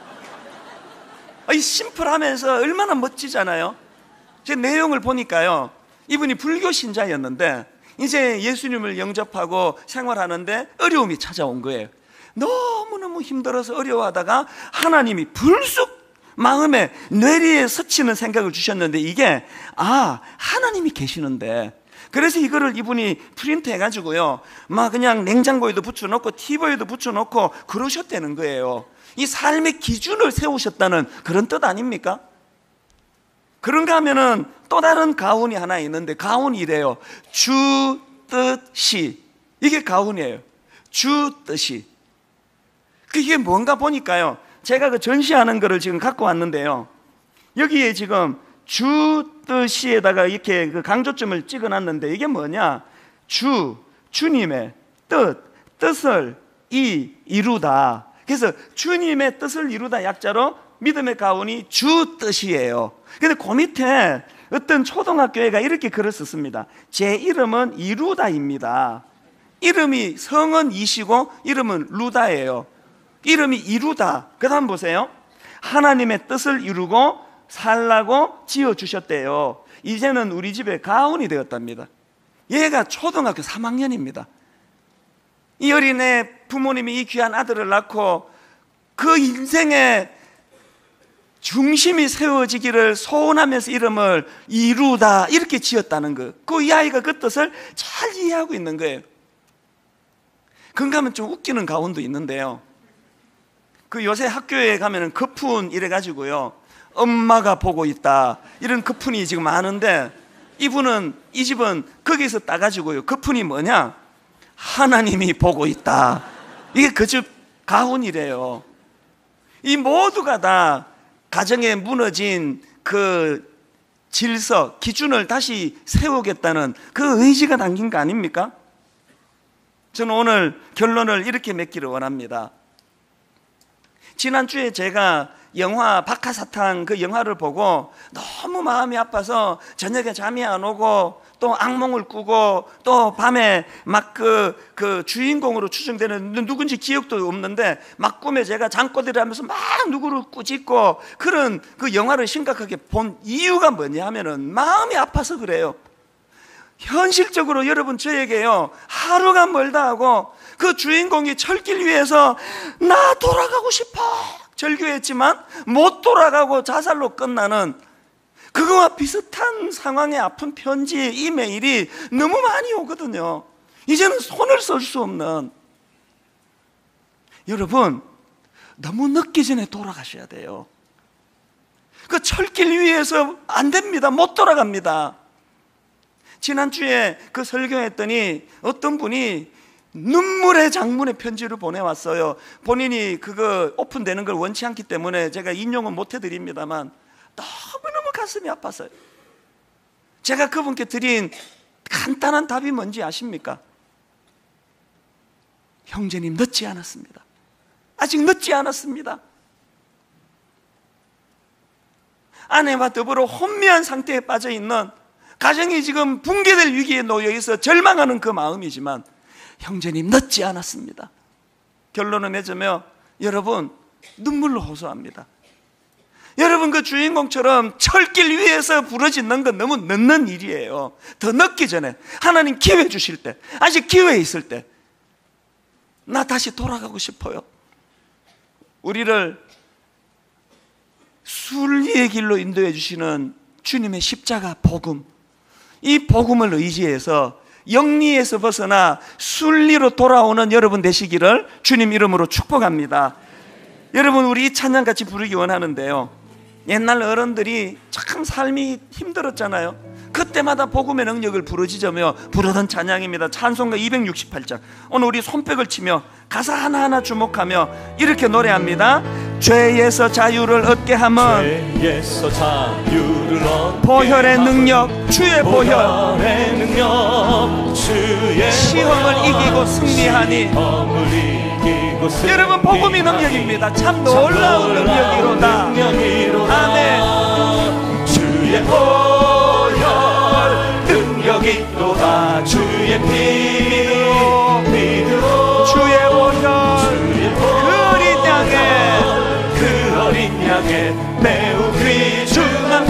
이 심플하면서 얼마나 멋지잖아요. 제 내용을 보니까요, 이분이 불교 신자였는데 이제 예수님을 영접하고 생활하는데 어려움이 찾아온 거예요. 너무너무 힘들어서 어려워하다가 하나님이 불쑥 마음에 뇌리에 스치는 생각을 주셨는데, 이게 하나님이 계시는데, 그래서 이거를 이분이 프린트 해가지고요, 막 그냥 냉장고에도 붙여놓고 TV에도 붙여놓고 그러셨다는 거예요. 이 삶의 기준을 세우셨다는 그런 뜻 아닙니까? 그런가 하면은 또 다른 가훈이 하나 있는데, 가훈이 이래요. 주 뜻이. 이게 가훈이에요. 주 뜻이. 그게 뭔가 보니까요, 제가 그 전시하는 거를 지금 갖고 왔는데요, 여기에 지금 주 뜻이에다가 이렇게 그 강조점을 찍어 놨는데, 이게 뭐냐? 주님의 뜻을 이루다. 그래서 주님의 뜻을 이루다 약자로 믿음의 가훈이 주 뜻이에요. 근데 그 밑에 어떤 초등학교회가 이렇게 글을 썼습니다. 제 이름은 이루다입니다. 이름이 성은 이시고 이름은 루다예요. 이름이 이루다. 그 다음 보세요. 하나님의 뜻을 이루고 살라고 지어주셨대요. 이제는 우리 집에 가훈이 되었답니다. 얘가 초등학교 3학년입니다. 이 어린애 부모님이 이 귀한 아들을 낳고 그 인생의 중심이 세워지기를 소원하면서 이름을 이루다 이렇게 지었다는 거. 그 이 아이가 그 뜻을 잘 이해하고 있는 거예요. 그런가 하면 좀 웃기는 가훈도 있는데요. 그 요새 학교에 가면은 거푼 이래가지고요, 엄마가 보고 있다 이런 거푼이 지금 많은데, 이 집은 거기서 따가지고요, 거푼이 뭐냐? 하나님이 보고 있다. 이게 그 집 가훈이래요. 이 모두가 다 가정에 무너진 그 질서, 기준을 다시 세우겠다는 그 의지가 담긴 거 아닙니까? 저는 오늘 결론을 이렇게 맺기를 원합니다. 지난주에 제가 영화 박하사탕 그 영화를 보고 너무 마음이 아파서 저녁에 잠이 안 오고 또 악몽을 꾸고 또 밤에 막 그 주인공으로 추정되는 누군지 기억도 없는데 막 꿈에 제가 잠꼬대를 하면서 막 누구를 꾸짖고 그런 그 영화를 심각하게 본 이유가 뭐냐 하면은 마음이 아파서 그래요. 현실적으로 여러분 저에게요, 하루가 멀다 하고 그 주인공이 철길 위에서 나 돌아가고 싶어 절규했지만 못 돌아가고 자살로 끝나는 그거와 비슷한 상황의 아픈 편지, 이메일이 너무 많이 오거든요. 이제는 손을 쓸 수 없는. 여러분, 너무 늦기 전에 돌아가셔야 돼요. 그 철길 위에서 안 됩니다. 못 돌아갑니다. 지난주에 그 설교했더니 어떤 분이 눈물의 장문의 편지를 보내왔어요. 본인이 그거 오픈되는 걸 원치 않기 때문에 제가 인용은 못 해드립니다만 너무너무 가슴이 아팠어요. 제가 그분께 드린 간단한 답이 뭔지 아십니까? 형제님, 늦지 않았습니다. 아직 늦지 않았습니다. 아내와 더불어 혼미한 상태에 빠져있는, 가정이 지금 붕괴될 위기에 놓여 있어 절망하는 그 마음이지만 형제님, 늦지 않았습니다. 결론을 맺으며 여러분, 눈물로 호소합니다. 여러분, 그 주인공처럼 철길 위에서 부러지는 건 너무 늦는 일이에요. 더 늦기 전에, 하나님 기회 주실 때, 아직 기회 있을 때, 나 다시 돌아가고 싶어요. 우리를 순리의 길로 인도해 주시는 주님의 십자가 복음, 이 복음을 의지해서 영리에서 벗어나 순리로 돌아오는 여러분 되시기를 주님 이름으로 축복합니다. 여러분, 우리 이 찬양 같이 부르기 원하는데요, 옛날 어른들이 참 삶이 힘들었잖아요. 그때마다 복음의 능력을 부르짖으며 부르던 찬양입니다. 찬송가 268장. 오늘 우리 손뼉을 치며 가사 하나하나 주목하며 이렇게 노래합니다. 죄에서 자유를 얻게 함은 죄에서 자유를 얻게 보혈의 능력, 주의 보혈, 보혈의 능력, 주의 시험을 보혈, 이기고 승리하니. 시험을 이기고 승리하니. 여러분, 복음이 능력입니다. 참 놀라운 능력이로다. 아멘. 주의 보혈 능력이 있도다. 주의 피 믿으로 주의 보혈, 그 어린 양의 매우 귀중한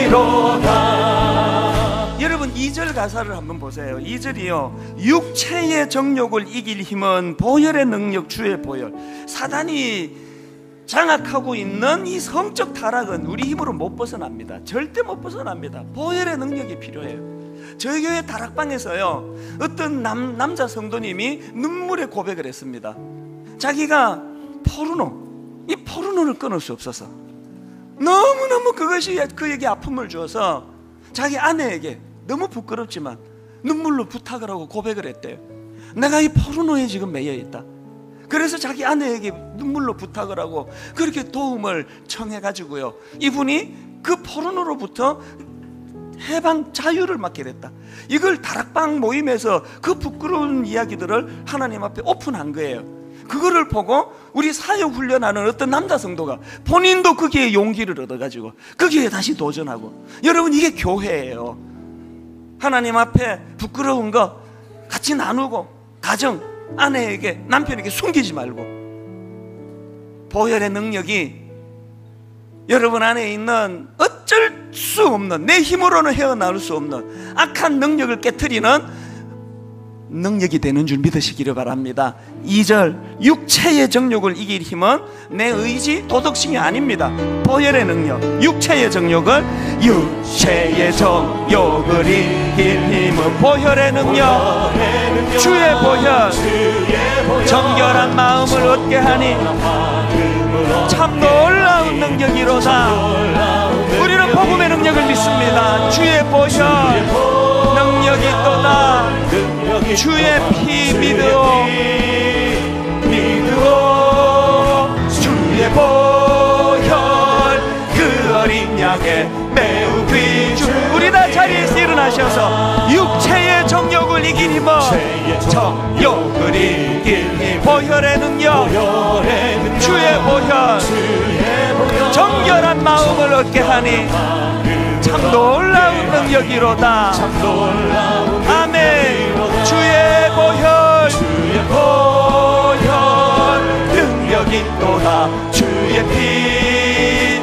피로다. 여러분, 2절 가사를 한번 보세요. 2절이요, 육체의 정욕을 이길 힘은 보혈의 능력, 주의 보혈. 사단이 장악하고 있는 이 성적 타락은 우리 힘으로 못 벗어납니다. 절대 못 벗어납니다. 보혈의 능력이 필요해요. 저희 교회 다락방에서요, 어떤 남자 성도님이 눈물의 고백을 했습니다. 자기가 이 포르노를 끊을 수 없어서 너무너무 그것이 그에게 아픔을 주어서 자기 아내에게 너무 부끄럽지만 눈물로 부탁을 하고 고백을 했대요. 내가 이 포르노에 지금 매여 있다. 그래서 자기 아내에게 눈물로 부탁을 하고 그렇게 도움을 청해가지고요, 이분이 그 포르노로부터 해방 자유를 맡게 됐다. 이걸 다락방 모임에서 그 부끄러운 이야기들을 하나님 앞에 오픈한 거예요. 그거를 보고 우리 사역 훈련하는 어떤 남자 성도가 본인도 거기에 용기를 얻어가지고 거기에 다시 도전하고. 여러분, 이게 교회예요. 하나님 앞에 부끄러운 거 같이 나누고, 가정, 아내에게, 남편에게 숨기지 말고. 보혈의 능력이 여러분 안에 있는 어쩔 수 없는, 내 힘으로는 헤어나올 수 없는 악한 능력을 깨트리는 능력이 되는 줄 믿으시기를 바랍니다. 2절, 육체의 정욕을 이길 힘은 내 의지, 도덕심이 아닙니다. 보혈의 능력, 육체의 정욕을 이길 힘은 보혈의 능력, 주의 보혈, 정결한 마음을 얻게 하니 참 놀라운 능력이로다. 우리는 복음의 능력을 믿습니다. 주의 보혈 능력이 또다. 주의 피 믿으오, 주의 보혈 그 어린 양의 매우 귀중. 우리 다 자리에서 일어나셔서 육체의 정욕을 이긴 힘은 정욕을 이길 힘 보혈의 능력, 주의 보혈 정결한 마음을 얻게 하니 참 놀라운 능력이로다. 아멘. 주의 보혈 능력이 또다. 주의 피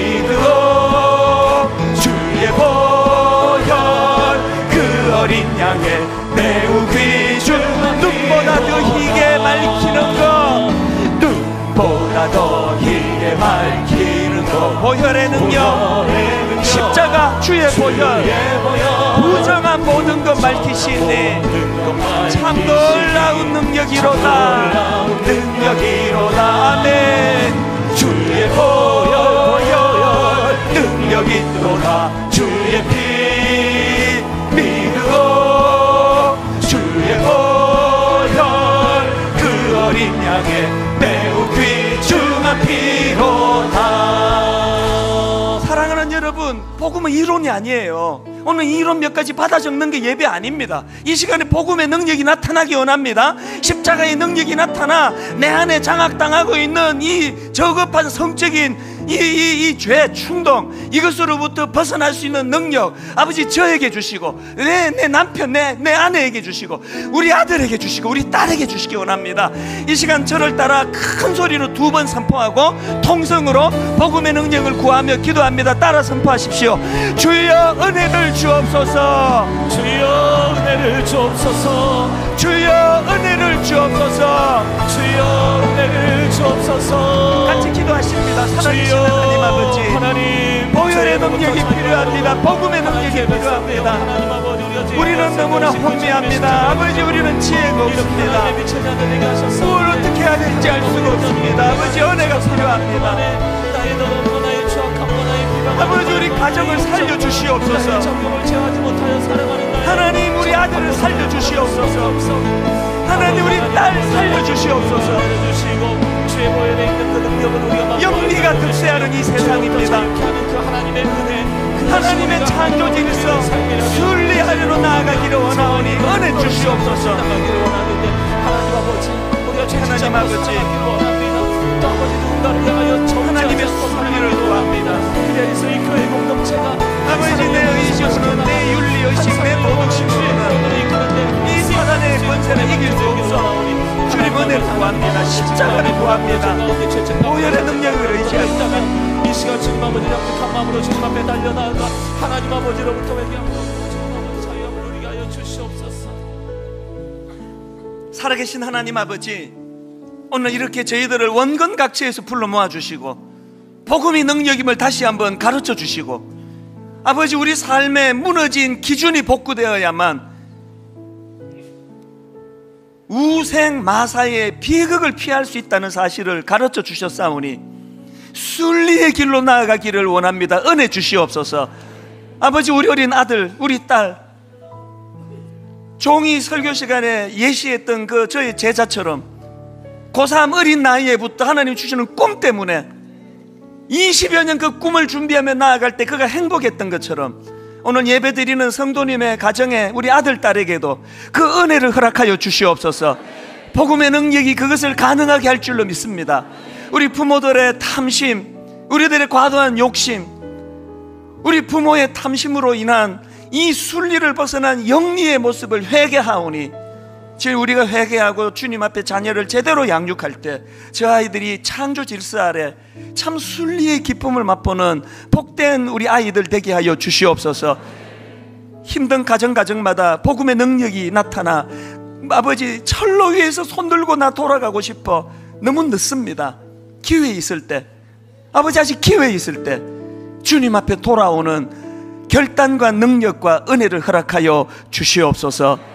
믿으오, 주의 보혈 그 어린 양의 매우 귀중. 눈보다 더 희게 밝히는 것, 눈보다 더 희게 밝히는 것 보혈의 능력, 십자가 주의 보혈 부정한 모든 것 밝히시니 참 놀라운 능력이로다. 아멘. 주의 보혈 능력이 또다. 주의 피 믿으오, 주의 보혈 그 어린 양의 매우 귀중한 피로다. 사랑하는 여러분, 복음은 이론이 아니에요. 오늘 이론 몇 가지 받아 적는 게 예배 아닙니다. 이 시간에 복음의 능력이 나타나기 원합니다. 십자가의 능력이 나타나 내 안에 장악당하고 있는 이 저급한 성적인 이 죄, 충동, 이것으로부터 벗어날 수 있는 능력 아버지 저에게 주시고, 내 남편, 내 아내에게 주시고, 우리 아들에게 주시고, 우리 딸에게 주시기 원합니다. 이 시간 저를 따라 큰 소리로 2번 선포하고 통성으로 복음의 능력을 구하며 기도합니다. 따라 선포하십시오. 주여 은혜를 주옵소서. 주여 은혜를 주옵소서. 주여 은혜를 주옵소서. 주여 은혜를 주옵소서. 같이 기도하십니다. 살아계신 하나님 아버지, 하나님, 보혈의 능력이 필요합니다. 복음의 능력이 필요합니다. 우리는 너무나 혼미합니다. 아버지, 우리는 지혜가 없습니다. 뭘 어떻게 해야 될지 알 수가 없습니다. 아버지, 은혜가 필요합니다. 아버지, 우리 가정을 살려주시옵소서. 하나님, 우리 아들을 살려주시옵소서. 하나님, 우리 딸 살려주시옵소서. 영리가 득세하는 이 세상입니다. 하나님의 창조질서 순리하려로 나아가기를 원하오니 은혜 주시옵소서. 하나님 아버지, 하나님의 순리를 구합니다. 아버지, 내 의지로는, 내 윤리의식, 내 도덕심으로는 이 사단의 권세를 이길 수 없어. 주님 은혜를 구합니다. 십자가를 구합니다. 보혈의 능력을 의지합니다. 이 시간 주님 아버지 약속한 마음으로 주님 앞에 달려나가 하나님 아버지로부터 회개하고 주님 아버지 자유함을 누리게 하여 주시옵소서. 살아계신 하나님 아버지, 오늘 이렇게 저희들을 원건각처에서 불러 모아주시고 복음이 능력임을 다시 한번 가르쳐 주시고, 아버지, 우리 삶에 무너진 기준이 복구되어야만 우생 마사의 비극을 피할 수 있다는 사실을 가르쳐 주셨사오니 순리의 길로 나아가기를 원합니다. 은혜 주시옵소서. 아버지, 우리 어린 아들, 우리 딸, 종이 설교 시간에 예시했던 그 저희 제자처럼 고3 어린 나이에부터 하나님 주시는 꿈 때문에 20여 년 그 꿈을 준비하며 나아갈 때 그가 행복했던 것처럼 오늘 예배드리는 성도님의 가정에 우리 아들, 딸에게도 그 은혜를 허락하여 주시옵소서. 복음의 능력이 그것을 가능하게 할 줄로 믿습니다. 우리 부모들의 탐심, 우리들의 과도한 욕심, 우리 부모의 탐심으로 인한 이 순리를 벗어난 영리의 모습을 회개하오니, 지금 우리가 회개하고 주님 앞에 자녀를 제대로 양육할 때 저 아이들이 창조 질서 아래 참 순리의 기쁨을 맛보는 복된 우리 아이들 되게 하여 주시옵소서. 힘든 가정마다 복음의 능력이 나타나 아버지 철로 위에서 손들고 나 돌아가고 싶어. 너무 늦습니다. 기회 있을 때, 아버지 아직 기회 있을 때 주님 앞에 돌아오는 결단과 능력과 은혜를 허락하여 주시옵소서.